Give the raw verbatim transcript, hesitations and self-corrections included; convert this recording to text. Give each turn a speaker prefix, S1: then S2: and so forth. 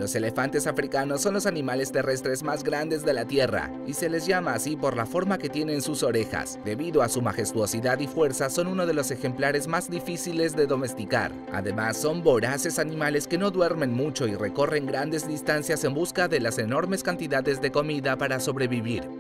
S1: Los elefantes africanos son los animales terrestres más grandes de la Tierra y se les llama así por la forma que tienen sus orejas. Debido a su majestuosidad y fuerza, son uno de los ejemplares más difíciles de domesticar. Además, son voraces animales que no duermen mucho y recorren grandes distancias en busca de las enormes cantidades de comida para sobrevivir.